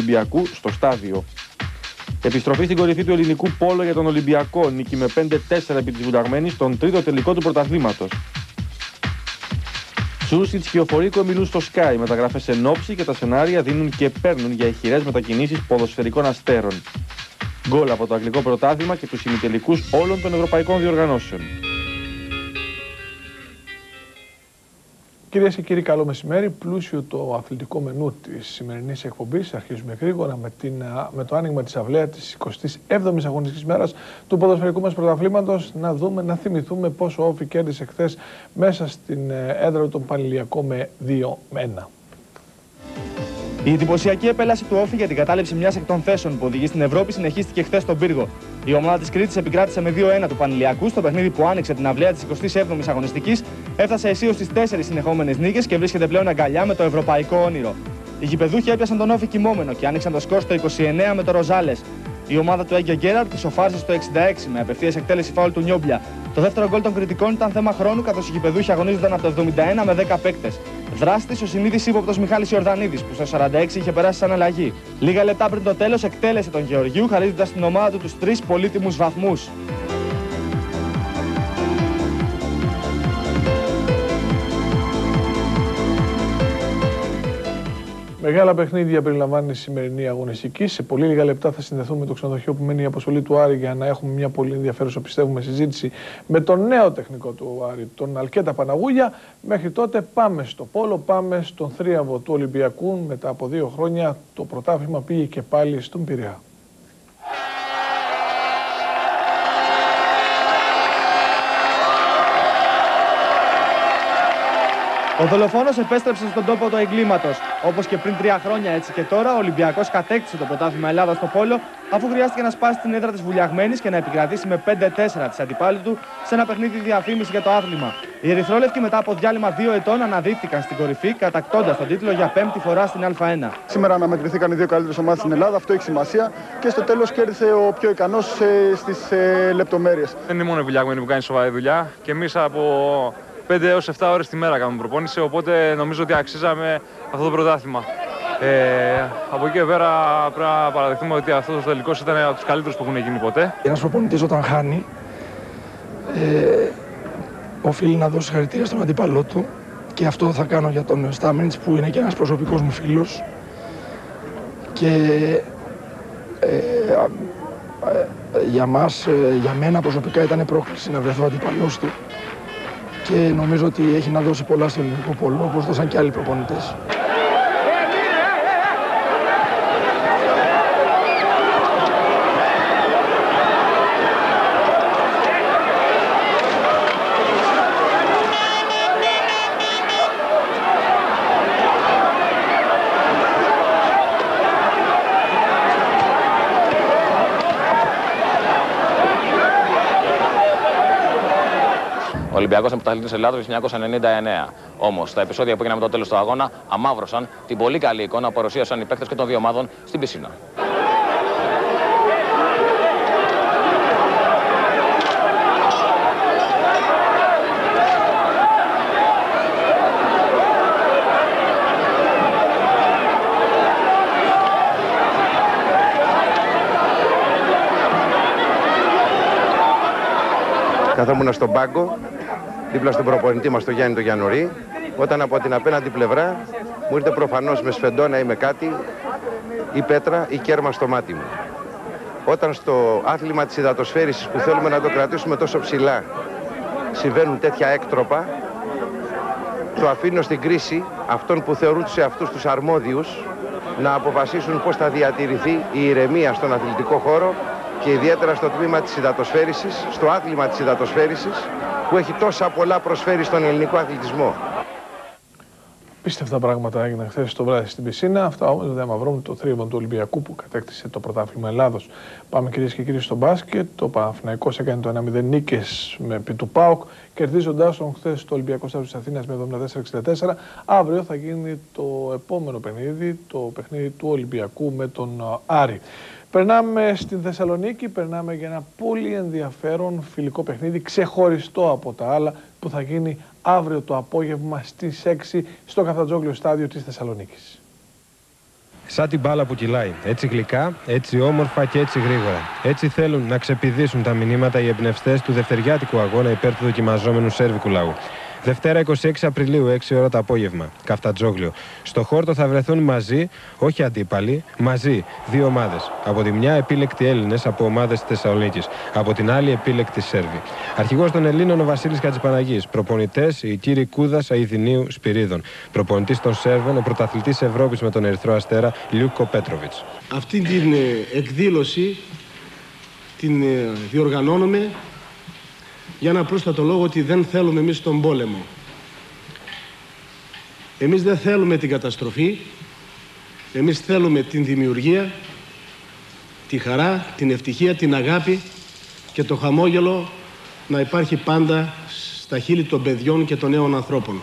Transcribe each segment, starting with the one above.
Ολυμπιακού στο στάδιο. Επιστροφή στην κορυφή του ελληνικού πόλο για τον Ολυμπιακό. Νίκη με 5-4 επί της Βουλαγμένης στον τρίτο τελικό του πρωταθλήματος. Σούσιτς και ο Φορίκο μιλούν στο Sky. Μεταγραφές εν όψη και τα σενάρια δίνουν και παίρνουν για ηχηρές μετακινήσεις ποδοσφαιρικών αστέρων. Γκολ από το αγγλικό πρωτάθλημα και τους ημιτελικούς όλων των ευρωπαϊκών διοργανώσεων. Κυρίες και κύριοι, καλό μεσημέρι. Πλούσιο το αθλητικό μενού της σημερινής εκπομπής. Αρχίζουμε γρήγορα με το άνοιγμα της αυλαία της 27ης αγωνιστικής μέρας του ποδοσφαιρικού μας πρωταθλήματος. Να θυμηθούμε πόσο Όφη κέρδισε χθες μέσα στην έδρα των Πανηλιακών με 2-1. Η εντυπωσιακή επέλαση του Όφη για την κατάληψη μιας εκ των θέσεων που οδηγεί στην Ευρώπη συνεχίστηκε χθες στον πύργο. Η ομάδα της Κρήτης επικράτησε με 2-1 του Πανηλιακού στο παιχνίδι που άνοιξε την αυλαία της 27ης αγωνιστικής, έφτασε αισίως στις 4 συνεχόμενες νίκες και βρίσκεται πλέον αγκαλιά με το ευρωπαϊκό όνειρο. Οι γηπεδούχοι έπιασαν τον Όφη κοιμόμενο και άνοιξαν το σκορ στο 29 με το Ροζάλες. Η ομάδα του Έγκιο Γκέραρτ τη σοφάρισε στο 66 με απευθείας εκτέλεση φάουλ του Νιόμπλια. Το δεύτερο γκολ των κριτικών ήταν θέμα χρόνου, καθώς οι γηπεδούχοι αγωνίζονταν από το 71 με 10 παίκτες. Δράστης ο συνήθις ύποπτος Μιχάλης Ιορδανίδης, που στο 46 είχε περάσει σαν αλλαγή. Λίγα λεπτά πριν το τέλος εκτέλεσε τον Γεωργίου, χαρίζοντας στην ομάδα του τους 3 πολύτιμους βαθμούς. Μεγάλα παιχνίδια περιλαμβάνει η σημερινή αγωνιστική. Σε πολύ λίγα λεπτά θα συνδεθούμε με το ξενοδοχείο που μένει η αποστολή του Άρη για να έχουμε μια πολύ ενδιαφέρουσα, πιστεύουμε, συζήτηση με τον νέο τεχνικό του Άρη, τον Αλκέτα Παναγούγια. Μέχρι τότε πάμε στο πόλο, πάμε στον θρίαμβο του Ολυμπιακού. Μετά από 2 χρόνια το πρωτάθλημα πήγε και πάλι στον Πειραιά. Ο δολοφόνος επέστρεψε στον τόπο του εγκλήματος. Όπως και πριν 3 χρόνια, έτσι και τώρα, ο Ολυμπιακός κατέκτησε το πρωτάθλημα Ελλάδας στο πόλο, αφού χρειάστηκε να σπάσει την έδρα της Βουλιαγμένης και να επικρατήσει με 5-4 της αντιπάλου του σε ένα παιχνίδι διαφήμιση για το άθλημα. Οι ερυθρόλευκοι μετά από διάλειμμα 2 ετών αναδείχθηκαν στην κορυφή, κατακτώντας τον τίτλο για 5η φορά στην Α1. Σήμερα αναμετρηθήκαν οι 2 καλύτερες ομάδες στην Ελλάδα, αυτό έχει σημασία και στο τέλος κέρδισε ο πιο ικανός στις λεπτομέρειες. Δεν είναι μόνο η Βουλιαγμένη που κάνει σοβαρή δουλειά και εμείς από 5 έως 7 ώρες τη μέρα κάνουμε προπόνηση, οπότε νομίζω ότι αξίζαμε αυτό το πρωτάθλημα. Από εκεί και πέρα πρέπει να παραδεχτούμε ότι αυτός ο τελικός ήταν από τους καλύτερους που έχουν γίνει ποτέ. Ένας προπονητής όταν χάνει, οφείλει να δώσει συγχαρητήρια στον αντίπαλό του και αυτό θα κάνω για τον Στάμενιτς που είναι και ένας προσωπικός μου φίλος και για μας, για μένα προσωπικά ήταν πρόκληση να βρεθώ αντίπαλός του. Και νομίζω ότι έχει να δώσει πολλά στο ελληνικό πόλο, όπως δώσαν και άλλοι προπονητές. Ο Ολυμπιακός είναι πρωταθλητής Ελλάδος το 1999. Όμως, τα επεισόδια που έγιναν με το τέλος του αγώνα αμαύρωσαν την πολύ καλή εικόνα που παρουσίασαν οι παίκτες και των 2 ομάδων στην πισίνα. Καθόμουν στον πάγκο, δίπλα στον προπονητή μας, τον Γιάννη τον Γιαννουρί, όταν από την απέναντι πλευρά μου ήρθε προφανώς με σφεντόνα ή με κάτι, ή πέτρα ή κέρμα στο μάτι μου. Όταν στο άθλημα της υδατοσφαίρισης που θέλουμε να το κρατήσουμε τόσο ψηλά συμβαίνουν τέτοια έκτροπα, το αφήνω στην κρίση αυτών που θεωρούν τους εαυτούς τους αρμόδιους να αποφασίσουν πώς θα διατηρηθεί η ηρεμία στον αθλητικό χώρο και ιδιαίτερα στο τμήμα της υδατοσφαίρισης, στο άθλημα της υδατοσφαίρισης που έχει τόσα πολλά προσφέρει στον ελληνικό αθλητισμό. Πίστευτα πράγματα έγιναν χθες το βράδυ στην πισίνα. Αυτά όμως δεν αμαυρώνουν το θρίαμβο του Ολυμπιακού που κατέκτησε το πρωτάθλημα Ελλάδος. Πάμε κυρίες και κύριοι στο μπάσκετ. Το Παναθηναϊκός έκανε το 1-0 νίκες με επί του ΠΑΟΚ, κερδίζοντας τον χθες το Ολυμπιακό Στάδιο της Αθήνας με 74-64. Αύριο θα γίνει το επόμενο παιχνίδι, το παιχνίδι του Ολυμπιακού με τον Άρη. Περνάμε στην Θεσσαλονίκη, περνάμε για ένα πολύ ενδιαφέρον φιλικό παιχνίδι, ξεχωριστό από τα άλλα, που θα γίνει αύριο το απόγευμα στις 6 στο Καφτατζόγλιο Στάδιο της Θεσσαλονίκης. Σαν την μπάλα που κυλάει. Έτσι γλυκά, έτσι όμορφα και έτσι γρήγορα. Έτσι θέλουν να ξεπηδήσουν τα μηνύματα οι εμπνευστές του δευτεριάτικου αγώνα υπέρ του δοκιμαζόμενου σέρβικου λαού. Δευτέρα 26 Απριλίου, 6 ώρα το απόγευμα, Καφτατζόγλιο. Στο χόρτο θα βρεθούν μαζί, όχι αντίπαλοι, μαζί δύο ομάδες. Από τη μια επίλεκτοι Έλληνες από ομάδες της Θεσσαλονίκης. Από την άλλη επίλεκτοι Σέρβοι. Αρχηγός των Ελλήνων ο Βασίλης Χατζηπαναγής. Προπονητές οι κύριοι Κούδας, Αηδινίου, Σπυρίδων. Προπονητής των Σέρβων ο πρωταθλητής Ευρώπης με τον Ερυθρό Αστέρα Λιούκο Πέτροβιτς. Αυτή την εκδήλωση την διοργανώνουμε για ένα απλούστατο λόγο, ότι δεν θέλουμε εμείς τον πόλεμο. Εμείς δεν θέλουμε την καταστροφή, εμείς θέλουμε την δημιουργία, τη χαρά, την ευτυχία, την αγάπη και το χαμόγελο να υπάρχει πάντα στα χείλη των παιδιών και των νέων ανθρώπων.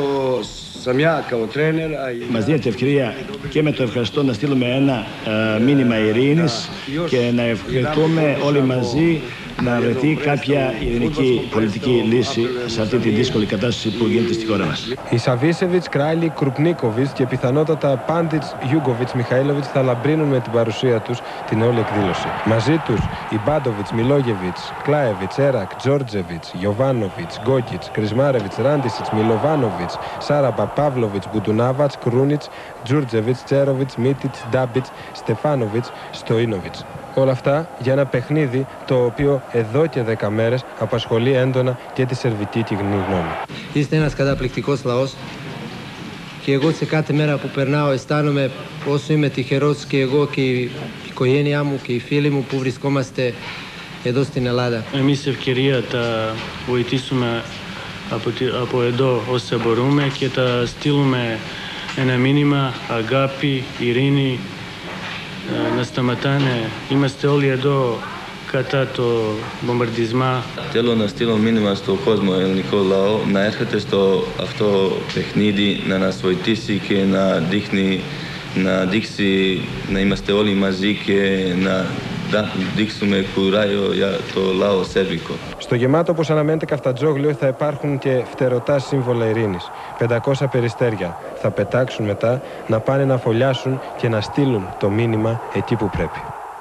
Μας δίνεται ευκαιρία και με το ευχαριστώ να στείλουμε ένα μήνυμα ειρήνης και να ευχηθούμε όλοι μαζί να βρεθεί κάποια ειρηνική πολιτική λύση σε αυτή τη δύσκολη κατάσταση που γίνεται στη χώρα μας. Οι Σαβίσεβιτς, Κράιλι, Κρουπνίκοβιτς και πιθανότατα Πάντιτς, Γιούγκοβιτς, Μιχαήλοβιτς θα λαμπρύνουν με την παρουσία τους την όλη εκδήλωση. Μαζί τους οι Μπάντοβιτς, Μιλόγεβιτς, Κλάεβιτς, Έρακ, Τζόρτζεβιτς, Γιοβάνοβιτς, Γκόκιτς, Κρισμάρεβιτς, Ράντισιτς, Μιλοβάνοβιτς, Σάραμπα, Παύλοβιτς, Μπουτουνάβατς, Κρούνιτς, Τζούρτζεβιτς, Τσέροβιτς, Μίτιτς, Ντάμπιτς, Στεφάνοβιτς, Στοίνοβιτς. Όλα αυτά για ένα παιχνίδι το οποίο εδώ και 10 μέρες απασχολεί έντονα και τη σερβική κοινή γνώμη. Είστε ένας καταπληκτικός λαός και εγώ σε κάθε μέρα που περνάω αισθάνομαι όσο είμαι τυχερός και εγώ και η οικογένειά μου και οι φίλοι μου που βρισκόμαστε εδώ στην Ελλάδα. Εμείς ευκαιρία τα βοηθήσουμε από εδώ όσο μπορούμε και τα στείλουμε ένα μήνυμα αγάπη, ειρήνη, να σταματάνε. Είμαστε όλοι εδώ κατά το βομβαρδισμά. Θέλω να στείλω μήνυμα στον κόσμο, ελληνικό λαό, να έρχεται στο αυτό παιχνίδι, να μας βοηθήσει και να δείξει να είμαστε όλοι μαζί και να δείξουμε κουράγιο για το λαό σέρβικο. Στο γεμάτο, όπως αναμένεται, Καφτατζόγλιο θα υπάρχουν και φτερωτά σύμβολα ειρήνης. 500 περιστέρια θα πετάξουν μετά να πάνε να φωλιάσουν και να στείλουν το μήνυμα εκεί που πρέπει.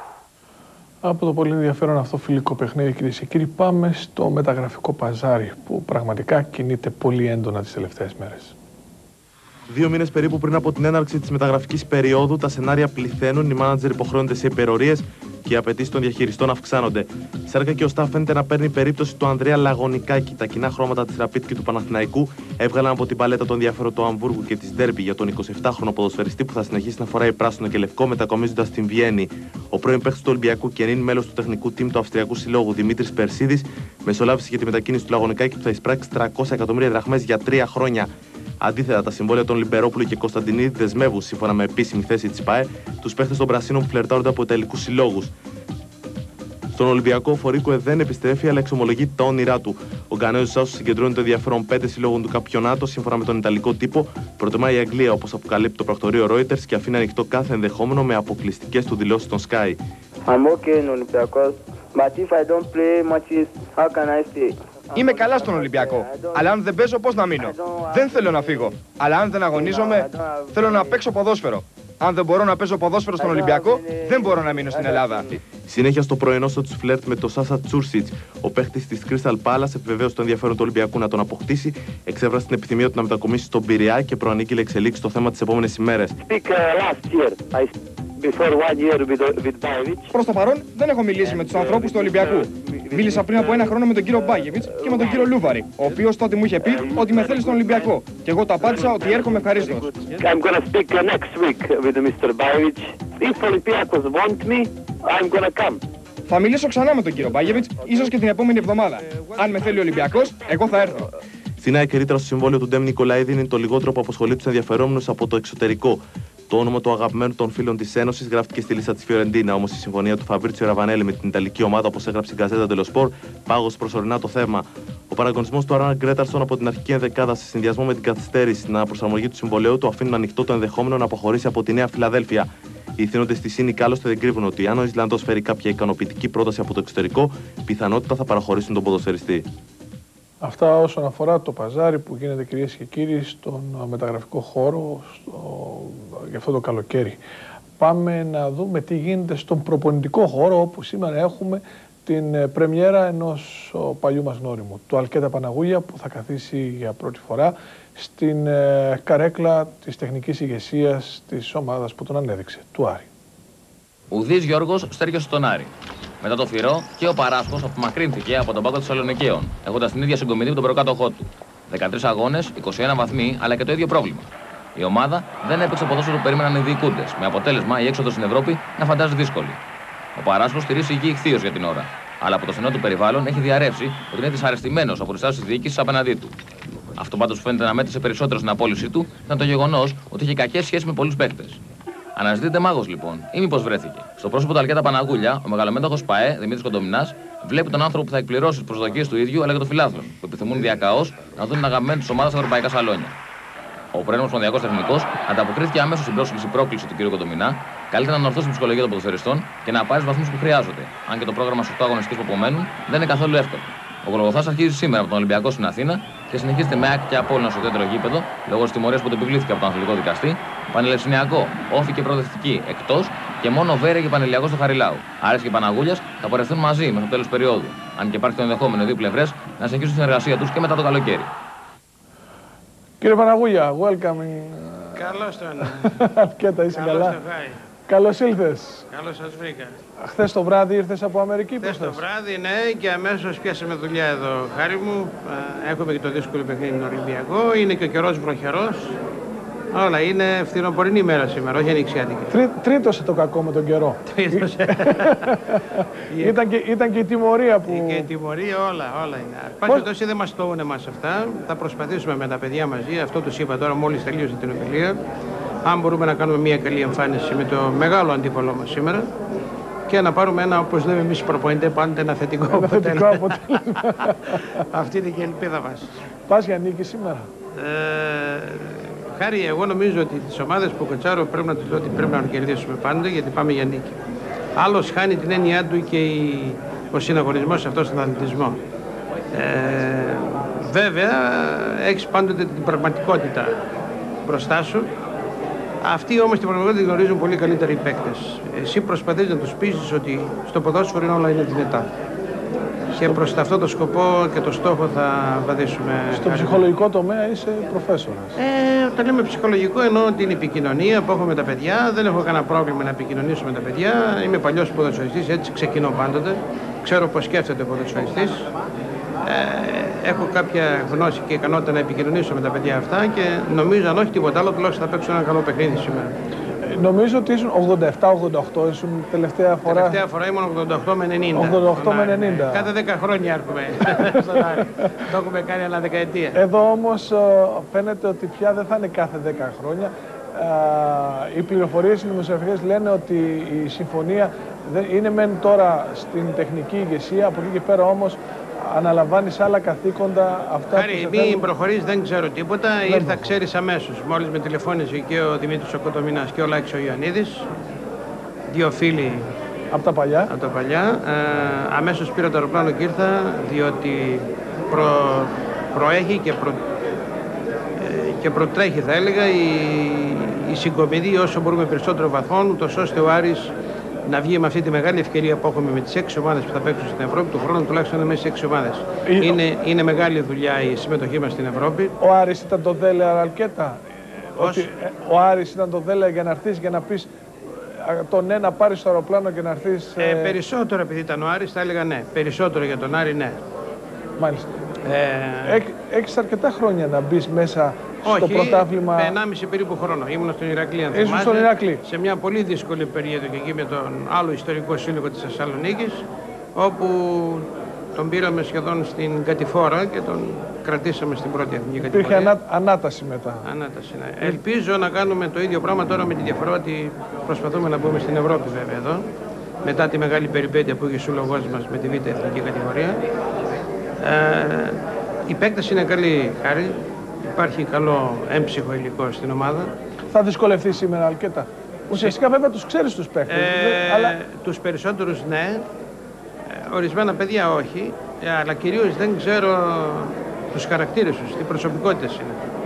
Από το πολύ ενδιαφέρον αυτό φιλικό παιχνίδι, κυρίες και κύριοι, πάμε στο μεταγραφικό παζάρι που πραγματικά κινείται πολύ έντονα τις τελευταίες μέρες. 2 μήνες περίπου πριν από την έναρξη της μεταγραφικής περίοδου, τα σενάρια πληθαίνουν, οι μάνατζερ υποχρεώνονται σε υπερορίες και οι απαιτήσεις των διαχειριστών αυξάνονται. Σέρκα και ο Σταφ φαίνεται να παίρνει περίπτωση του Ανδρέα Λαγωνικάκη. Τα κοινά χρώματα της Ραπίτ και του Παναθηναϊκού έβγαλαν από την παλέτα τον ενδιαφέρον του Αμβούργου και της Ντέρμπι για τον 27χρονο ποδοσφαιριστή που θα συνεχίσει να φοράει πράσινο και λευκό, μετακομίζοντας στην Βιέννη. Ο πρώην παίκτης του Ολυμπιακού και νυν μέλος του τεχνικού team του Αυστριακού Συλλόγου Δημήτρης Περσίδης μεσολάβησε για τη μετακίνηση του Λαγωνικάκη που θα εισπράξει 300 εκατομμύρια δραχμές για 3 χρόνια. Αντίθετα, τα συμβόλαια των Λιμπερόπουλου και Κωνσταντινίδη δεσμεύουν, σύμφωνα με επίσημη θέση της ΠΑΕ, τους παίχτες των Πρασίνων που φλερτάρονται από ιταλικούς συλλόγους. Στον Ολυμπιακό, ο Φορίκο δεν επιστρέφει, αλλά εξομολογεί τα όνειρά του. Ο Γκανέζος Άσος συγκεντρώνει το ενδιαφέρον 5 συλλόγων του Καπιονάτο, σύμφωνα με τον ιταλικό τύπο. Προτιμάει η Αγγλία, όπως αποκαλύπτει το πρακτορείο Reuters, και αφήνει ανοιχτό κάθε ενδεχόμενο με αποκλειστικές του δηλώσεις στον Sky. Είμαι καλά στον Ολυμπιακό, αλλά αν δεν παίζω πώς να μείνω. Δεν θέλω να φύγω, αλλά αν δεν αγωνίζομαι, θέλω να παίξω ποδόσφαιρο. Αν δεν μπορώ να παίζω ποδόσφαιρο στον Ολυμπιακό, δεν μπορώ να μείνω στην Ελλάδα. Συνέχεια στο πρωινό του φλερτ με το Σάσα Τσούρσιτς, ο παίχτης της Crystal Palace επιβεβαίωσε το ενδιαφέρον του Ολυμπιακού να τον αποκτήσει, εξέφρασε την επιθυμία του να μετακομίσει στον Πειραιά και προανήγγειλε εξελίξεις στο θέμα τις επόμενες ημέρες. Προς το παρόν δεν έχω μιλήσει με τους ανθρώπους του Ολυμπιακού. Μίλησα πριν από 1 χρόνο με τον κύριο Μπάγεβιτς και με τον κύριο Λούβαρη, ο οποίος τότε μου είχε πει ότι με θέλει στον Ολυμπιακό. Και εγώ το απάντησα ότι έρχομαι ευχαρίστως. Θα μιλήσω ξανά με τον κύριο Μπάγεβιτς, ίσως και την επόμενη εβδομάδα. Αν με θέλει ο Ολυμπιακός, εγώ θα έρθω. Στην ΑΕΚ ρήτρα στο συμβόλαιο του Ντέμ Νικολαίδη είναι το λιγότερο που απασχολεί τους ενδιαφερόμενους από το εξωτερικό. Το όνομα του αγαπημένου των φίλων της Ένωσης γράφτηκε στη λίστα της Φιωρεντίνα. Όμως η συμφωνία του Φαμπρίτσιο Ραβανέλη με την Ιταλική ομάδα, όπως έγραψε η Γκαζέτα Ντελο Σπορ, πάγωσε προσωρινά το θέμα. Ο παραγωνισμός του Άραν Γκρέταρσον από την αρχική ενδεκάδα σε συνδυασμό με την καθυστέρηση στην αναπροσαρμογή του συμβολέου του αφήνουν ανοιχτό το ενδεχόμενο να αποχωρήσει από τη Νέα Φιλαδέλφια. Οι ηθήνοντες της ΣΥΝΙΚ άλλωστε δεν κρύβουν ότι αν ο Ισλανδός φέρει κάποια ικανοποιητική πρόταση από το εξωτερικό, πιθανότητα θα παραχωρήσουν τον ποδοσφαιριστή. Αυτά όσον αφορά το παζάρι που γίνεται, κυρίες και κύριοι, στον μεταγραφικό χώρο για αυτό το καλοκαίρι. πάμε να δούμε τι γίνεται στον προπονητικό χώρο, όπου σήμερα έχουμε την πρεμιέρα ενός παλιού μας γνώριμου, του Αλκέτα Παναγούλια, που θα καθίσει για πρώτη φορά στην καρέκλα της τεχνικής ηγεσίας της ομάδας που τον ανέδειξε, του Άρη. Ουδής Γιώργος στέργιωσε τον Άρη. Μετά το Φυρό και ο Παράσκος απομακρύνθηκε από τον πάγκο των Θεσσαλονικαίων, έχοντας την ίδια συγκομιδή με τον προκάτοχό του. 13 αγώνες, 21 βαθμοί, αλλά και το ίδιο πρόβλημα. Η ομάδα δεν έπαιξε ποδόσφαιρο που περίμεναν οι διοικούντες, με αποτέλεσμα η έξοδο στην Ευρώπη να φαντάζει δύσκολη. Ο Παράσκος στηρίζει εκεί ηχθείος για την ώρα, αλλά από το στενό του περιβάλλον έχει διαρρεύσει ότι είναι δυσαρεστημένος από τις τάσεις της διοίκησης απέναντί του. Αυτό πάντως που φαίνεται να μέτρησε περισσότερο στην απόλυσή του ήταν το γεγονός ότι είχε κακές σχέσεις με πολλούς παίκτες. Αναζητείται μάγος λοιπόν, ή μήπως βρέθηκε. Στο πρόσωπο του Αλκέτα Παναγούλια, ο μεγαλομέτωχος ΠΑΕ, Δημήτρης Κοντομινάς, βλέπει τον άνθρωπο που θα εκπληρώσει τις προσδοκίες του ίδιου αλλά και των φιλάθλων, που επιθυμούν διακαώς να δουν την αγαπημένη τους ομάδα στα ευρωπαϊκά σαλόνια. Ο πρώην Ομοσπονδιακός Τεχνικός ανταποκρίθηκε αμέσως στην πρόκληση του κ. Κοντομινά, καλείται να ανορθώσει την ψυχολογία των ποδοσφαιριστών και να πάρει τους βαθμούς που χρειάζονται, αν και το πρόγραμμα στους 8 αγωνιστικές που απομένουν δεν είναι καθόλου εύκολο. Ο Γολγοθάς αρχίζει σήμερα από τον Ολυμπιακό στην Αθήνα και συνεχίζεται με ΑΕΚ και Απόλλωνα στο τέτοιο γήπεδο λόγω της τιμωρίας που του επιβλήθηκε από τον αθλητικό δικαστή. Πανελευσυνιακό, Όφη και Προοδευτική εκτός και μόνο Βέρεια και Πανελιακό στο Χαριλάου. Άρης και Παναγούλιας θα πορευτούν μαζί μέχρι το τέλος περίοδου, αν και υπάρχει το ενδεχόμενο οι δύο πλευρές να συνεχίσουν την εργασία τους και μετά το καλοκαίρι. Κύριε Παναγούλια, welcome. Καλώς τον. Αλκέτα, είσαι καλά. Καλώς ήλθες. Καλώς σας βρήκα. Χθες το βράδυ ήρθες από Αμερική. Χθες το βράδυ, ναι, και αμέσως πιάσαμε δουλειά εδώ. Χάρη μου, έχουμε και το δύσκολο παιχνίδι με τον Ολυμπιακό. Είναι και ο καιρός βροχερός. Όλα είναι φθινοπορεινή μέρα σήμερα, όχι ανοιξιάτικη. Τρίτωσε το κακό με τον καιρό. Τρίτωσε. Ήταν και η τιμωρία που... Και η τιμωρία, όλα είναι. Πάση τόσο δεν μας τοούν εμάς αυτά. Θα προσπαθήσουμε με τα παιδιά μαζί. Αυτό τους είπα τώρα μόλις τελείωσε την ομιλία. Αν μπορούμε να κάνουμε μια καλή εμφάνιση με το μεγάλο αντίπαλό μας σήμερα και να πάρουμε ένα, όπως λέμε εμείς οι προπονητές, πάντα ένα θετικό αποτέλεσμα. Αυτή είναι και η ελπίδα μας. Πας για νίκη σήμερα. Χάρη, εγώ νομίζω ότι τις ομάδες που κοτσάρω πρέπει να τους λέω ότι πρέπει να κερδίσουμε πάντα, γιατί πάμε για νίκη. Άλλος χάνει την έννοιά του και ο συναγωνισμός αυτός στον αθλητισμό. Βέβαια, έχεις πάντοτε την πραγματικότητα μπροστά σου. Αυτοί όμως την πραγματικότητα γνωρίζουν πολύ καλύτερα οι παίκτες. Εσύ προσπαθείς να τους πείσεις ότι στο ποδόσφαιρο όλα είναι δυνατά. Και προς αυτό το σκοπό και το στόχο θα βαδίσουμε. Στο ψυχολογικό τομέα είσαι προφέσορας. Όταν λέμε ψυχολογικό εννοώ την επικοινωνία που έχω με τα παιδιά. Δεν έχω κανένα πρόβλημα να επικοινωνήσω με τα παιδιά. Είμαι παλιός ποδοσφαιριστής, έτσι ξεκινώ πάντοτε. Ξέρω πώς σκέφτεται ο ποδοσφαιριστής. Έχω κάποια γνώση και ικανότητα να επικοινωνήσω με τα παιδιά αυτά και νομίζω αν όχι τίποτα άλλο τουλάχιστον θα παίξω ένα καλό παιχνίδι σήμερα. Νομίζω ότι ήσουν 87-88, ήσουν τελευταία φορά. Τελευταία φορά ήμουν 88 με 90. 88 με 90. Κάθε 10 χρόνια έρχομαι στον Άρη. Το έχουμε κάνει ανά δεκαετία. Εδώ όμως φαίνεται ότι πια δεν θα είναι κάθε 10 χρόνια. Οι πληροφορίες οι δημοσιογραφικές λένε ότι η συμφωνία είναι μεν τώρα στην τεχνική ηγεσία, από εκεί και πέρα όμως αναλαμβάνεις άλλα καθήκοντα. Αυτά Χάρη, μην προχωρείς, δεν ξέρω τίποτα. Ήρθα, ξέρεις αμέσως. Μόλις με τηλεφώνησε και ο Δημήτρης ο Κοντομινάς και ο Λάκης ο Ιωαννίδης, δύο φίλοι από τα παλιά. Αμέσως πήρα το αεροπλάνο και ήρθα, διότι προέχει και προτρέχει, θα έλεγα, η συγκομιδή όσο μπορούμε περισσότερο βαθμών, ούτως ώστε ο Άρης να βγει με αυτή τη μεγάλη ευκαιρία που έχουμε με τις 6 ομάδες που θα παίξουν στην Ευρώπη, του χρόνου τουλάχιστον να μέσα σε 6 ομάδες. Είναι μεγάλη δουλειά η συμμετοχή μας στην Ευρώπη. Ο Άρης ήταν το δέλεα Αλκέτα. Ο Άρης ήταν το δέλεα για να έρθεις και να πεις το ναι, να πάρεις το αεροπλάνο και να έρθεις. Περισσότερο επειδή ήταν ο Άρης θα έλεγα ναι. Περισσότερο για τον Άρη ναι. Μάλιστα. Έχεις αρκετά χρόνια να μπεις μέσα στο πρωτάθλημα. Όχι, 1,5 περίπου χρόνο. Ήμουν στον Ηρακλή, αν θυμάσαι. Στον Ηρακλή. Σε μια πολύ δύσκολη περίοδο και εκεί με τον άλλο ιστορικό σύλλογο της Θεσσαλονίκης, όπου τον πήραμε σχεδόν στην κατηφόρα και τον κρατήσαμε στην πρώτη εθνική κατηγορία. Υπήρχε ανάταση μετά. Ανάταση, ναι. Ελπίζω να κάνουμε το ίδιο πράγμα τώρα με τη διαφορά ότι προσπαθούμε να μπούμε στην Ευρώπη βέβαια εδώ. Μετά τη μεγάλη περιπέτεια που είχε ο σύλλογός μας με τη β' εθνική κατηγορία. Οι παίκτες είναι καλοί, Χάρη. Υπάρχει καλό έμψυχο υλικό στην ομάδα. Θα δυσκολευτεί σήμερα Αλκέτα. Ουσιαστικά βέβαια τους ξέρεις τους παίκτες. Αλλά... Τους περισσότερους ναι. Ορισμένα παιδιά όχι. Αλλά κυρίως δεν ξέρω τους χαρακτήρες τους, τι προσωπικότητες είναι.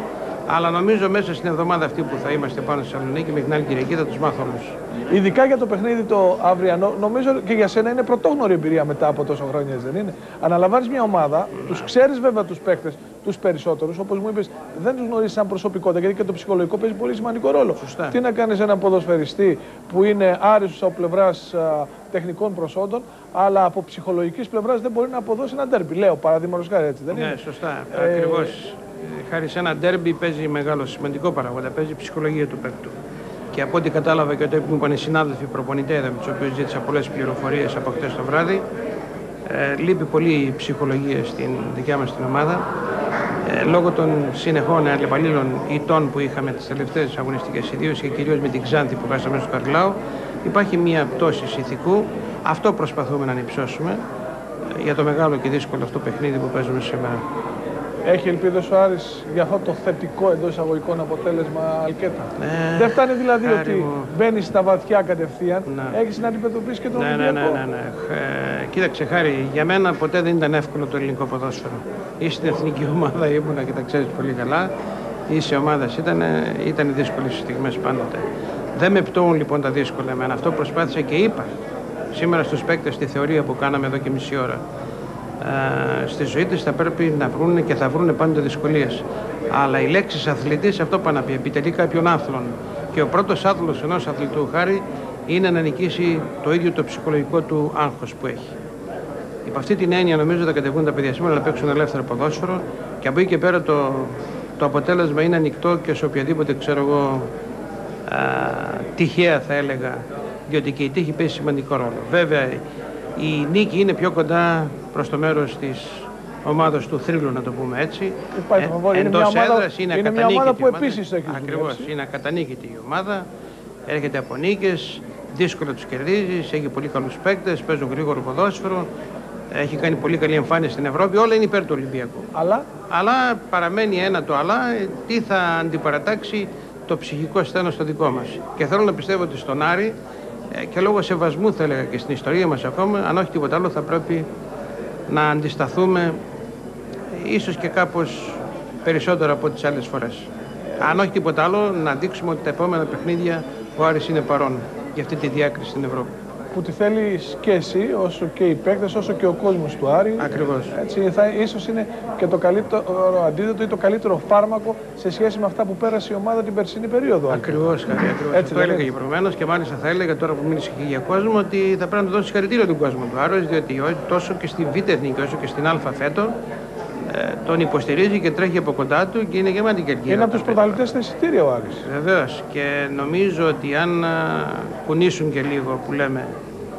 Αλλά νομίζω μέσα στην εβδομάδα αυτή που θα είμαστε πάνω στη Θεσσαλονίκη μέχρι την άλλη Κυριακή θα τους μάθω όλους. Ειδικά για το παιχνίδι το αυριανό, νομίζω και για σένα είναι πρωτόγνωρη εμπειρία μετά από τόσο χρόνια, δεν είναι? Αναλαμβάνεις μια ομάδα, τους ξέρεις βέβαια τους παίκτες, τους περισσότερους, όπως μου είπες, δεν τους γνωρίζεις σαν προσωπικότητα, γιατί και το ψυχολογικό παίζει πολύ σημαντικό ρόλο. Σωστά. Τι να κάνεις έναν ποδοσφαιριστή που είναι άριστος από πλευράς τεχνικών προσόντων, αλλά από ψυχολογικής πλευράς δεν μπορεί να αποδώσει ένα ντέρμπι. Λέω παραδείγματος χάρη, έτσι δεν είναι? Ναι, σωστά. Ακριβώς. Χάρη σε ένα ντέρμπι παίζει μεγάλο σημαντικό παράγοντα, παίζει η ψυχολογία του παίκτου. Και από ό,τι κατάλαβα και όταν μου είπαν οι συνάδελφοι προπονητές, με τους οποίους ζήτησα πολλές πληροφορίες από χτες το βράδυ, λείπει πολύ η ψυχολογία στην δικιά μας την ομάδα. Λόγω των συνεχών αλλεπαλλήλων ηττών που είχαμε τις τελευταίες αγωνιστικές, ιδίως και κυρίως με την Ξάνθη που χάσαμε στο Καριλάου, υπάρχει μια πτώση ηθικού. Αυτό προσπαθούμε να ανυψώσουμε για το μεγάλο και δύσκολο αυτό παιχνίδι που παίζουμε σήμερα. Έχει ελπίδες ο Άρης για αυτό το θετικό εντός εισαγωγικών αποτέλεσμα Αλκέτα? Δεν φτάνει δηλαδή ότι μπαίνει στα βαθιά κατευθείαν, έχεις να αντιμετωπίσεις και τον Ολυμπιακό. Ναι. Κοίταξε Χάρη, για μένα ποτέ δεν ήταν εύκολο το ελληνικό ποδόσφαιρο. Ή στην εθνική ομάδα ήμουνα και τα ξέρεις πολύ καλά, ή σε ομάδες ήταν δύσκολες στιγμές πάντοτε. Δεν με πτώουν λοιπόν τα δύσκολα εμένα. Αυτό προσπάθησα και είπα σήμερα στους παίκτες τη θεωρία που κάναμε εδώ και μισή ώρα. Στη ζωή της θα πρέπει να βρουν και θα βρουν πάντα δυσκολίες. Αλλά οι λέξεις αθλητής αυτό πάνε να πει, επιτελεί κάποιον άθλον. Και ο πρώτος άθλος ενός αθλητού Χάρη είναι να νικήσει το ίδιο το ψυχολογικό του άγχος που έχει. Υπ' αυτή την έννοια νομίζω θα κατεβούν τα παιδιά σήμερα να παίξουν ελεύθερο ποδόσφαιρο και από εκεί και πέρα το αποτέλεσμα είναι ανοιχτό και σε οποιαδήποτε τυχαία θα έλεγα, διότι και η τύχη παίζει σημαντικό ρόλο. Βέβαια η νίκη είναι πιο κοντά προς το μέρος της ομάδας του θρύλου, να το πούμε έτσι. Εντός έδρας είναι ακατανίκητη. Μια ομάδα που επίσης έχει. Ακριβώς, είναι ακατανίκητη η ομάδα. Έρχεται από νίκες, δύσκολα τους κερδίζεις, έχει πολύ καλούς παίκτες, παίζουν γρήγορο ποδόσφαιρο, έχει κάνει πολύ καλή εμφάνιση στην Ευρώπη, όλα είναι υπέρ του Ολυμπιακού. Αλλά παραμένει ένα το αλλά, τι θα αντιπαρατάξει το ψυχικό στένος το δικό μας. Και θέλω να πιστεύω ότι στον Άρη, και λόγω σεβασμού θα έλεγα και στην ιστορία μας ακόμα, αν όχι τίποτα άλλο θα πρέπει να αντισταθούμε ίσως και κάπως περισσότερο από τις άλλες φορές. Αν όχι τίποτα άλλο, να δείξουμε ότι τα επόμενα παιχνίδια ο Άρης είναι παρόν για αυτή τη διάκριση στην Ευρώπη. Που τη θέλεις και εσύ, όσο και οι παίκτες, όσο και ο κόσμος του Άρη. Ακριβώς. Έτσι, ίσως είναι και το καλύτερο αντίδοτο ή το καλύτερο φάρμακο σε σχέση με αυτά που πέρασε η ομάδα την περσινή περίοδο. Ακριβώς, έτσι το έλεγα και προηγουμένως και μάλιστα θα έλεγα τώρα που μίλησε και για κόσμο ότι θα πρέπει να του δώσει συγχαρητήρια τον κόσμο του Άρης, διότι τόσο και στη Β' Εθνική όσο και στην Α' φέτο τον υποστηρίζει και τρέχει από κοντά του και είναι γεμάτη κερκίδα. Είναι από τους πρωταθλητές στα εισιτήρια ο Άρης. Βεβαίως. Και νομίζω ότι αν κουνήσουν και λίγο που λέμε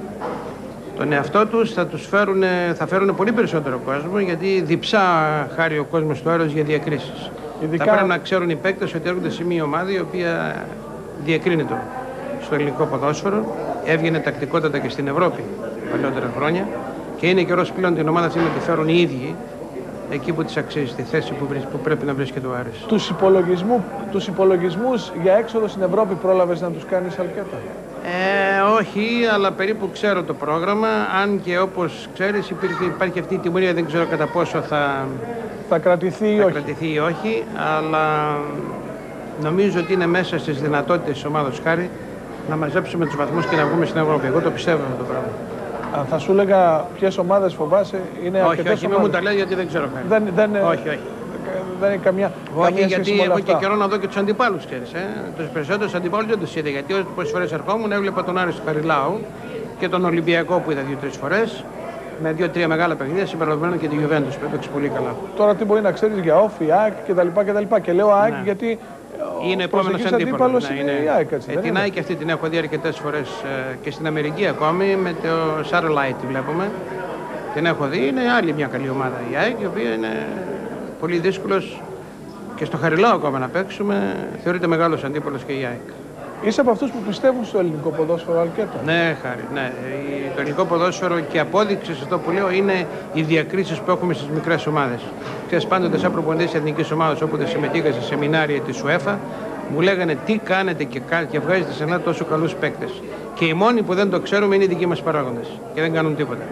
τον εαυτό τους θα φέρουν πολύ περισσότερο κόσμο, γιατί διψά χάρη ο κόσμος του Άρης για διακρίσεις. Θα πρέπει να ξέρουν οι παίκτες ότι έρχονται σε μια ομάδα η οποία διακρίνεται στο ελληνικό ποδόσφαιρο, έβγαινε τακτικότατα και στην Ευρώπη παλιότερα χρόνια και είναι καιρός πλέον την ομάδα αυτή να τη φέρουν οι ίδιοι εκεί που της αξίζει, στη θέση που πρέπει να βρίσκεται ο Άρης. Τους υπολογισμούς για έξοδο στην Ευρώπη πρόλαβες να τους κάνεις Αλκέτα? Όχι, αλλά περίπου ξέρω το πρόγραμμα, αν και όπως ξέρεις υπάρχει αυτή η τιμωρία, δεν ξέρω κατά πόσο θα κρατηθεί ή όχι, αλλά νομίζω ότι είναι μέσα στις δυνατότητες της ομάδας Χάρη να μαζέψουμε τους βαθμούς και να βγούμε στην Ευρώπη. Εγώ το πιστεύω αυτό το πράγμα. Θα σου έλεγα ποιες ομάδες φοβάσαι, είναι αρκετές όχι, μην μου τα λέει γιατί δεν ξέρω Χάρη. Όχι. Δεν είναι καμία γιατί έχω και καιρό να δω και τους αντιπάλους, ξέρεις. Τους περισσότερους αντιπάλους δεν τους είδα, γιατί πόσες φορές ερχόμουν έβλεπα τον Άρη του Καριλάου και τον Ολυμπιακό που είδα 2-3 φορές, με 2-3 μεγάλα παιχνίδια, συμπεριλαμβανομένου και τη Juventus που έπαιξε πολύ καλά. Τώρα τι μπορεί να ξέρεις για Όφη, ΑΕΚ κτλ. Και λέω ΑΕΚ γιατί είναι επόμενος αντίπαλος. Είναι η ΑΕΚ, έτσι, την ΑΕΚ αυτή την έχω δει αρκετές φορές και στην Αμερική ακόμη, με το Satellite τη βλέπουμε. Την έχω δει, είναι άλλη μια καλή ομάδα η ΑΕΚ, η οποία είναι πολύ δύσκολος και στο Χαριλάου ακόμα να παίξουμε, θεωρείται μεγάλος αντίπαλος και η ΑΕΚ. Είσαι από αυτούς που πιστεύουν στο ελληνικό ποδόσφαιρο Αλκέτα? Ναι, Χάρη, ναι. Το ελληνικό ποδόσφαιρο και απόδειξη σε αυτό που λέω είναι οι διακρίσεις που έχουμε στις μικρές ομάδες. Ξέρεις, πάντοτε σαν προπονητής της εθνικής ομάδας, όποτε συμμετείχα σε σεμινάρια της UEFA, μου λέγανε τι κάνετε και βγάζετε σε ένα τόσο καλούς παίκτες. Και οι μόνοι που δεν το ξέρουμε είναι οι δικοί μας παράγοντες και δεν κάνουν τίποτα.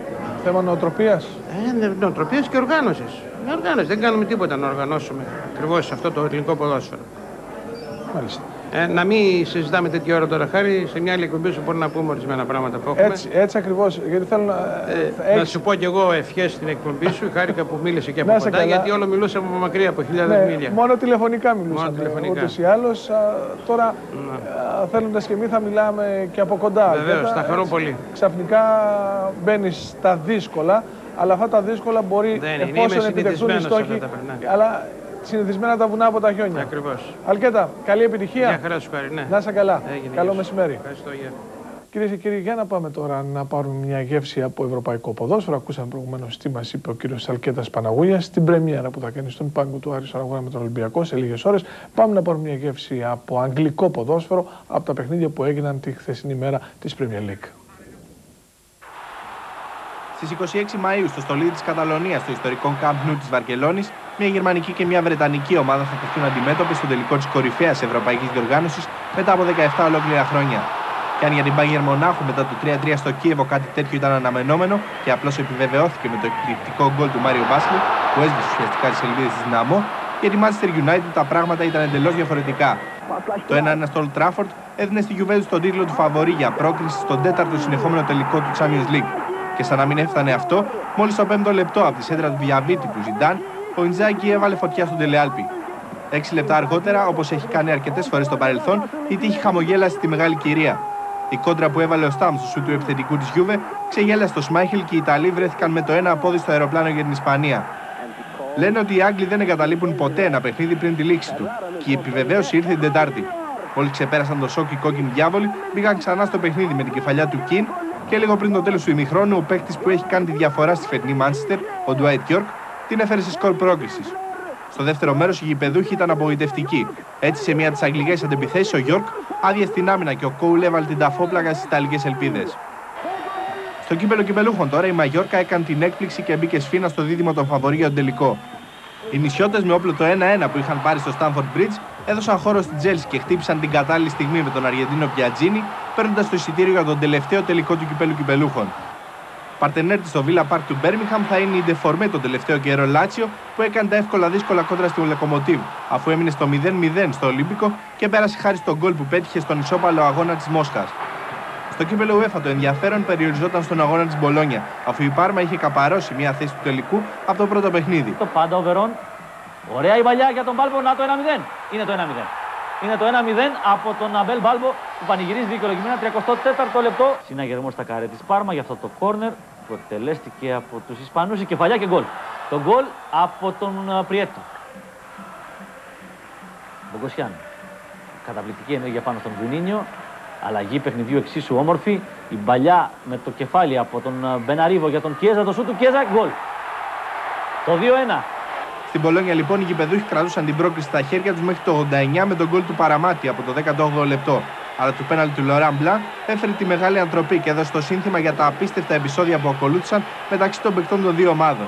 Θέμα νοοτροπίας. Νοοτροπίας και οργάνωσης. Δεν κάνουμε τίποτα να οργανώσουμε ακριβώς αυτό το ελληνικό ποδόσφαιρο. Μάλιστα. Να μην συζητάμε τέτοια ώρα τώρα, Χάρη. Σε μια άλλη εκπομπή σου μπορεί να πούμε ορισμένα πράγματα που έχουμε. Έτσι ακριβώς. Γιατί θέλω να σου πω κι εγώ ευχές στην εκπομπή σου. Χάρηκα που μίλησε και από κοντά, γιατί όλο μιλούσαμε από μακριά, από χιλιάδες μίλια. Μόνο τηλεφωνικά μιλούσαμε. Ούτως ή άλλως. Τώρα θέλοντας και εμείς θα μιλάμε και από κοντά. Βεβαίως, θα χαρώ πολύ. Ξαφνικά μπαίνεις στα δύσκολα, αλλά αυτά τα δύσκολα μπορεί εφόσον επιτευχθούν οι στόχοι. Αλλά συνηθισμένα τα βουνά από τα χιόνια. Ακριβώς. Αλκέτα, καλή επιτυχία. Μια χαρά σου, Χάρη, ναι. Να είσαι καλά. Έγινε, Καλό μεσημέρι. Ευχαριστώ, γεια. Κυρίες και κύριοι, για να πάμε τώρα να πάρουμε μια γεύση από ευρωπαϊκό ποδόσφαιρο. Ακούσαμε προηγουμένως τι μας είπε ο κύριος Αλκέτας Παναγούγιας στην πρεμιέρα που θα κάνει στον πάγκο του Άρη στον αγώνα με τον Ολυμπιακό σε λίγες ώρες. Πάμε να πάρουμε μια γεύση από αγγλικό ποδόσφαιρο από τα παιχνίδια που έγιναν τη χθεσινή μέρα της Premier League. Στις 26 Μαΐου στο στολίδι της Καταλωνίας, στο ιστορικό Camp Nou της Βαρκελόνης, μια γερμανική και μια βρετανική ομάδα θα τεθούν αντιμέτωπες στο τελικό της κορυφαίας ευρωπαϊκής διοργάνωσης μετά από 17 ολόκληρα χρόνια. Και αν για την Bayern Μονάχου μετά το 3-3 στο Κίεβο κάτι τέτοιο ήταν αναμενόμενο και απλώς επιβεβαιώθηκε με το εκπληκτικό γκολ του Μάριο Μπάσλι που έσβησε ουσιαστικά τις σελίδες της Δυναμό, για τη Manchester United τα πράγματα ήταν εντελώς διαφορετικά. Το 1-1 στο Old Trafford έδινε στη Juventus τον τίτλο του φαβορί για πρόκριση στον 4ο συνεχόμενο τελικό του Champions League. Και σαν να μην έφτανε αυτό, μόλις στο 5ο λεπτό από τη σέντρα του Διαβίτη του Ζιντάν, ο Ιντζάκη έβαλε φωτιά στον Τελεάλπη. 6 λεπτά αργότερα, όπως έχει κάνει αρκετές φορές στο παρελθόν, η τύχη χαμογέλασε τη μεγάλη κυρία. Η κόντρα που έβαλε ο Στάμ στο σου του επιθετικού της Γιούβε ξεγέλασε το Σμάιχελ και οι Ιταλοί βρέθηκαν με το ένα πόδι στο αεροπλάνο για την Ισπανία. Λένε ότι οι Άγγλοι δεν εγκαταλείπουν ποτέ ένα παιχνίδι πριν τη λήξη του, και η επιβεβαίωση ήρθε την Τετάρτη. Μόλις ξεπέρασαν το σοκ οι κόκκινοι διάβολοι, μπήκαν ξανά στο παιχνίδι με την κεφαλιά του Κιν. Και λίγο πριν το τέλος του ημιχρόνου, ο παίκτης που έχει κάνει τη διαφορά στη φετινή Μάντσεστερ, ο Ντουάιτ Γιόρκ, την έφερε σε σκορ πρόκρισης. Στο δεύτερο μέρος οι γηπεδούχοι ήταν απογοητευτικοί. Έτσι, σε μια από τις αγγλικές αντεπιθέσεις, ο Γιόρκ άδειε στην άμυνα και ο Κόουλ έβαλε την ταφόπλακα στις ιταλικές ελπίδες. Στο κύπελο κυπελούχων τώρα, η Μαγιόρκα έκανε την έκπληξη και μπήκε σφήνα στο δίδυμο των φαβορί για τον τελικό. Οι νησιώτες με όπλο το 1-1 που είχαν πάρει στο Stamford Bridge έδωσαν χώρο στην Chelsea και χτύπησαν την κατάλληλη στιγμή με τον Αργεντίνο Πιατζίνι, παίρνοντας το εισιτήριο για τον τελευταίο τελικό του κυπέλου κυπελούχων. Παρτενέρ της στο Villa Park του Birmingham θα είναι η Ντεφορμέ τον τελευταίο καιρό Λάτσιο, που έκανε τα εύκολα δύσκολα κόντρα στην Λοκομοτίβ, αφού έμεινε στο 0-0 στο Ολύμπικο και πέρασε χάρη στον γκολ που πέτυχε στον ισόπαλο αγώνα της Μόσχας. Στο κύπελο UEFA το ενδιαφέρον περιοριζόταν στον αγώνα της Μπολόνια, αφού η Πάρμα είχε καπαρώσει μια θέση του τελικού από το πρώτο παιχνίδι. Το πάντα ο Βερόν. Ωραία η παλιά για τον Μπάλμπο, να το 1-0. Είναι το 1-0. Είναι το 1-0 από τον Αμπέλ Μπάλμπο που πανηγυρίζει δικαιολογημένα 34ο λεπτό. Συναγερμό στα καρέ της Πάρμα για αυτό το κόρνερ που εκτελέστηκε από τους Ισπανούς. Η κεφαλιά και γκολ. Το γκολ από τον Πριέτο. Μπογκοσιάν. Καταπληκτική ενέργεια πάνω στον Ζουνίνιο. Αλλαγή παιχνιδιού εξίσου όμορφη. Η μπαλιά με το κεφάλι από τον Μπεναρίβο για τον Κιέζα. Το σου του Κιέζα. Γκολ. Το 2-1. Στην Πολόνια λοιπόν οι γηπεδούχοι κρατούσαν την πρόκριση στα χέρια τους μέχρι το 89 με τον γκολ του Παραμάτη από το 18ο λεπτό. Αλλά το πέναλτι του Λοράν Μπλα έφερε τη μεγάλη αντροπή και έδωσε το σύνθημα για τα απίστευτα επεισόδια που ακολούθησαν μεταξύ των παικτών των δύο ομάδων.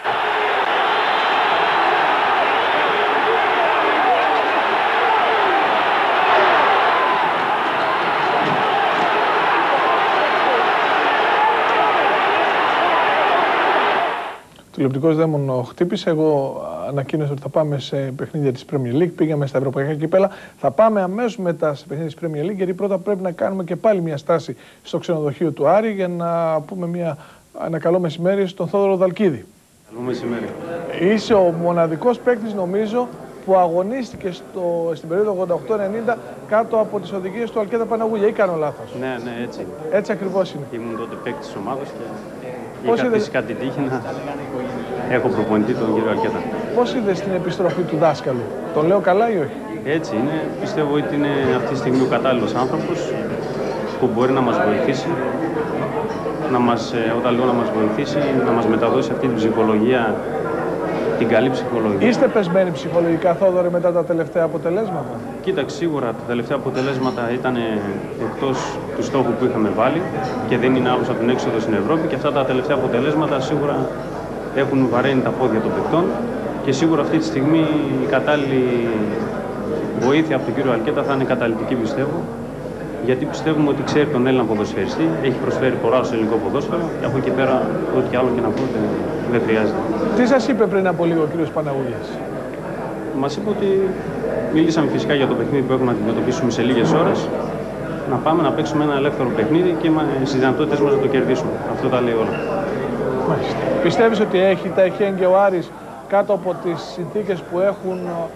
Τηλεοπτικός δαίμονο χτύπησε. Εγώ ανακοίνωσα ότι θα πάμε σε παιχνίδια της Premier League. Πήγαμε στα ευρωπαϊκά κύπελα. Θα πάμε αμέσως μετά σε παιχνίδια της Premier League, γιατί πρώτα πρέπει να κάνουμε και πάλι μια στάση στο ξενοδοχείο του Άρη για να πούμε ένα καλό μεσημέρι στον Θόδωρο Δαλκίδη. Καλό μεσημέρι. Είσαι ο μοναδικός παίκτης, νομίζω, που αγωνίστηκε στην περίοδο 88-90 κάτω από τις οδηγίες του Αλκέτα Παναγούλια, ή κάνω λάθος? Ναι, έτσι. Έτσι ακριβώς είναι. Ήμουν τότε παίκτης της ομάδας και είχα φυσικά την τύχη να έχω προπονητή τον κύριο Αλκέτα. Πώς είδες την επιστροφή του δάσκαλου? Τον λέω καλά ή όχι? Έτσι είναι. Πιστεύω ότι είναι αυτή τη στιγμή ο κατάλληλος άνθρωπος που μπορεί να μας βοηθήσει. Όταν λέω να μας βοηθήσει, να μας μεταδώσει αυτή την ψυχολογία, την καλή ψυχολογία. Είστε πεσμένοι ψυχολογικά, Θόδωρε, μετά τα τελευταία αποτελέσματα? Κοίταξε, σίγουρα τα τελευταία αποτελέσματα ήταν εκτός του στόχου που είχαμε βάλει και δεν είναι άλλος από την έξοδο στην Ευρώπη, και αυτά τα τελευταία αποτελέσματα σίγουρα έχουν βαραίνει τα πόδια των παικτών, και σίγουρα αυτή τη στιγμή η κατάλληλη βοήθεια από τον κύριο Αλκέτα θα είναι καταλυτική, πιστεύω, Γιατί πιστεύουμε ότι ξέρει τον Έλληνα ποδοσφαιριστή, έχει προσφέρει πολλά στο ελληνικό ποδόσφαιρο και από εκεί πέρα, ό,τι άλλο και να πω, δεν χρειάζεται. Τι σας είπε πριν από λίγο ο κ. Παναγούλιας? Μας είπε ότι μιλήσαμε φυσικά για το παιχνίδι που έχουμε να αντιμετωπίσουμε σε λίγες ώρες. Να πάμε να παίξουμε ένα ελεύθερο παιχνίδι και στις δυνατότητες μας να το κερδίσουμε. Αυτό τα λέει όλα. Μάλιστα. Πιστεύεις ότι τα εχέγγυα ο Άρης κάτω από τις συνθήκες που έχουν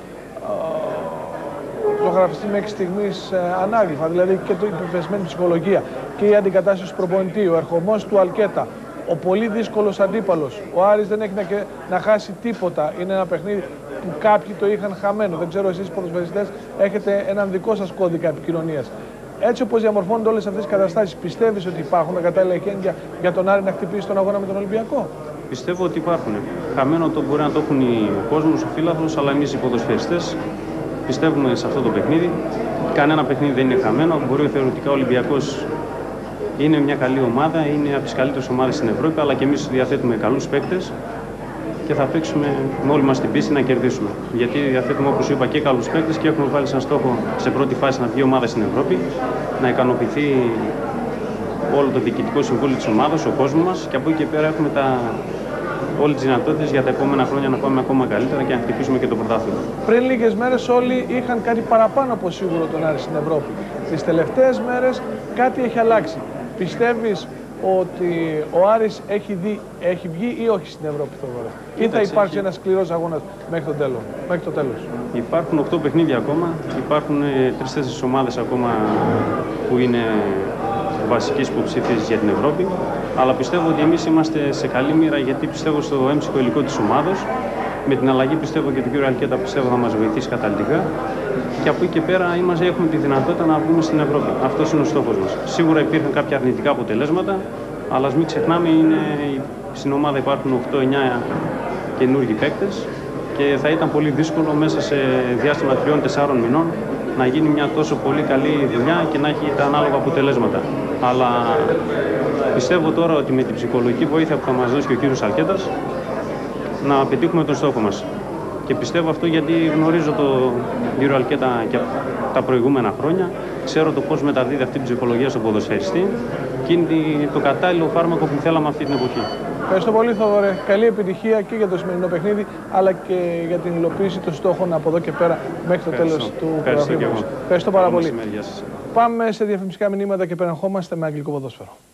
ζωγραφιστεί μέχρι στιγμής ανάγλυφα, δηλαδή και η επιβεβαιωμένη ψυχολογία και η αντικατάσταση του προπονητή, ο ερχομός του Αλκέτα, ο πολύ δύσκολος αντίπαλος. Ο Άρης δεν έχει να χάσει τίποτα. Είναι ένα παιχνίδι που κάποιοι το είχαν χαμένο. Δεν ξέρω, εσείς οι ποδοσφαιριστές έχετε έναν δικό σας κώδικα επικοινωνίας. Έτσι όπως διαμορφώνονται όλες αυτές τις καταστάσεις, πιστεύεις ότι υπάρχουν τα κατάλληλα εχέγγυα για τον Άρη να χτυπήσει τον αγώνα με τον Ολυμπιακό? Πιστεύω ότι υπάρχουν. Χαμένο το μπορεί να το έχουν ο κόσμος, ο φίλαθλος, αλλά εμείς οι ποδοσφαιριστές πιστεύουμε σε αυτό το παιχνίδι. Κανένα παιχνίδι δεν είναι χαμένο. Μπορεί θεωρητικά ο Ολυμπιακός είναι μια καλή ομάδα, είναι από τις καλύτερες ομάδες στην Ευρώπη, αλλά και εμείς διαθέτουμε καλούς παίκτες και θα παίξουμε με όλη μας την πίστη να κερδίσουμε. Γιατί διαθέτουμε, όπως είπα, και καλούς παίκτες και έχουμε βάλει σαν στόχο σε πρώτη φάση να βγει ομάδα στην Ευρώπη, να ικανοποιηθεί όλο το διοικητικό συμβούλιο της ομάδας, ο κόσμος μας, και από εκεί και πέρα έχουμε όλες τις δυνατότητες για τα επόμενα χρόνια να πάμε ακόμα καλύτερα και να χτυπήσουμε και το πρωτάθλημα. Πριν λίγες μέρες όλοι είχαν κάτι παραπάνω από σίγουρο τον Άρη στην Ευρώπη. Τις τελευταίες μέρες κάτι έχει αλλάξει. Πιστεύεις ότι ο Άρης έχει βγει ή όχι στην Ευρώπη, Θοδωρέ? Ή θα υπάρξει ένας σκληρός αγώνας μέχρι το τέλος? Υπάρχουν 8 παιχνίδια ακόμα, υπάρχουν 3-4 ομάδες ακόμα που είναι βασικές υποψήφιες για την Ευρώπη, αλλά πιστεύω ότι εμείς είμαστε σε καλή μοίρα, γιατί πιστεύω στο έμψυχο υλικό της ομάδας. Με την αλλαγή πιστεύω και τον κύριο Αλκέτα πιστεύω θα μας βοηθήσει καταλυτικά. Και από εκεί και πέρα έχουμε τη δυνατότητα να βγούμε στην Ευρώπη. Αυτός είναι ο στόχος μας. Σίγουρα υπήρχαν κάποια αρνητικά αποτελέσματα, αλλά ας μην ξεχνάμε, στην ομάδα υπάρχουν 8-9 καινούργιοι παίκτες και θα ήταν πολύ δύσκολο μέσα σε διάστημα 3-4 μηνών να γίνει μια τόσο πολύ καλή δουλειά και να έχει τα ανάλογα αποτελέσματα. Αλλά πιστεύω τώρα ότι με την ψυχολογική βοήθεια που θα μας δώσει και ο κύριος Αλκέτας να πετύχουμε τον στόχο μας. Και πιστεύω αυτό γιατί γνωρίζω τον κύριο Αλκέτα και τα προηγούμενα χρόνια. Ξέρω το πώς μεταδίδει αυτή την ψυχολογία στον ποδοσφαιριστή και είναι το κατάλληλο φάρμακο που θέλαμε αυτή την εποχή. Ευχαριστώ πολύ, Θοδωρέ. Καλή επιτυχία και για το σημερινό παιχνίδι, αλλά και για την υλοποίηση των στόχων από εδώ και πέρα μέχρι το τέλος του πρωταθλήματος. Ευχαριστώ πάρα πολύ. Πάμε σε διαφημιστικά μηνύματα και επανερχόμαστε με αγγλικό ποδόσφαιρο.